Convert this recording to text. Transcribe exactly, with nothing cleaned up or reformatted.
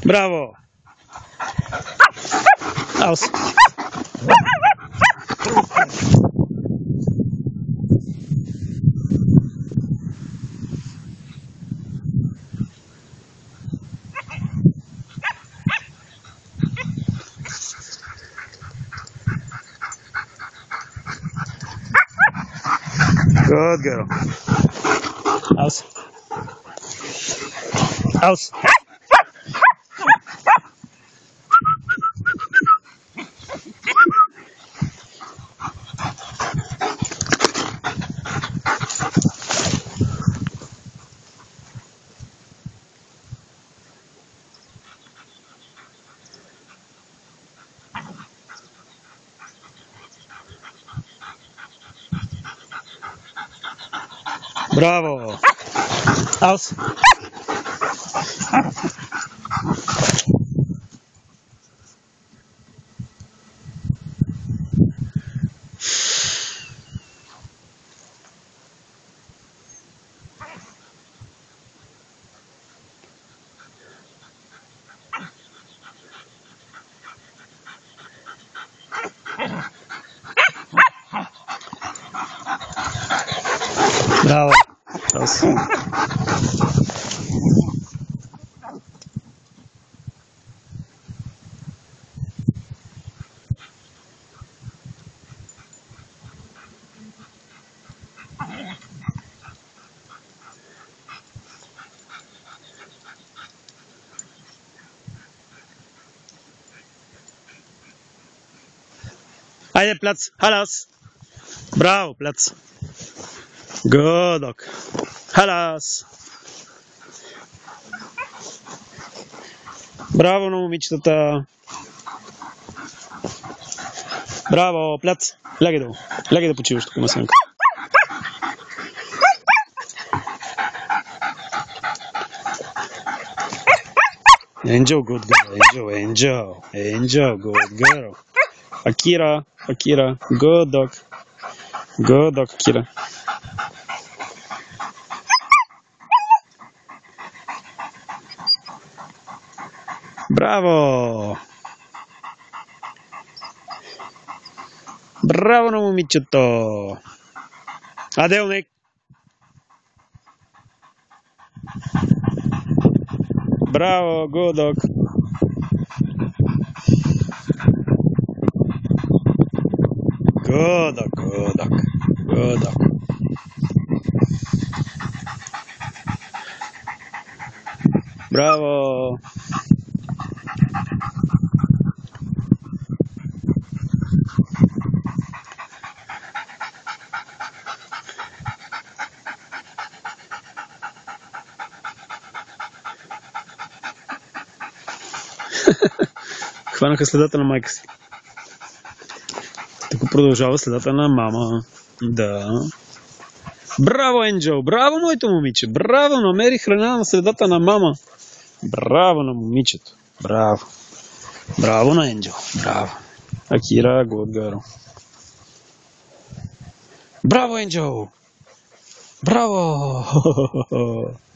Браво! Аус! Good girl. Aus. Aus. Браво! Aus! Браво! Aus! Айде, Platz! Halas! Браво, Platz! Good dog! Halas! Браво на момичетата! Браво, Platz! Лягай долу! Лягай да почиваш тук, масенко! Angel, good girl. Angel, Angel, Angel, good girl. Akira, Akira, good dog. Good dog, Akira. Браво! Браво на момичето! Аделник! Браво, good dog! Good dog, good dog, good dog. Браво! Хванаха следата на майка си. Тук продължава следата на мама. Да. Браво, Енджел! Браво, моето момиче! Браво! Намери храна на следата на мама. Браво на момичето. Браво. Браво на Енджел. Браво. Акира, good girl. Браво, Енджел! Браво!